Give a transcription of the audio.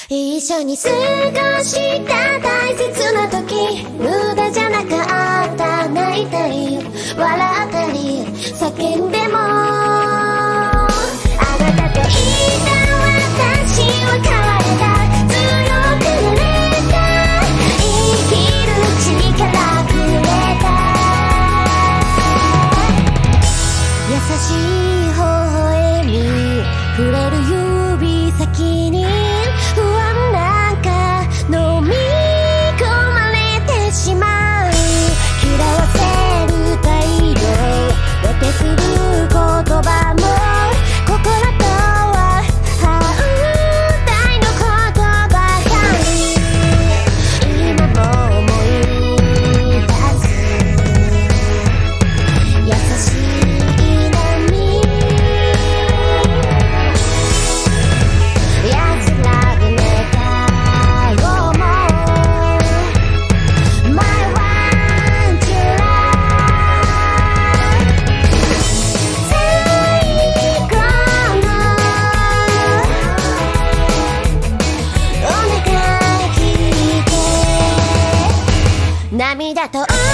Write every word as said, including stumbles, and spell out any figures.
一緒に過ごした大切な時、無駄じゃなかった。泣いたり笑ったり叫んでも、あなたといた私は変われた。強くなれた。生きる力くれた。優しい微笑み触れる指先に、不安なんか飲み込まれてしまう。嫌わせる態度、露呈する言葉も、心とは反対のことばかり。今も思い出す優しい波、安らぐ寝たよも My one to love 最後のお願い聞いて、涙と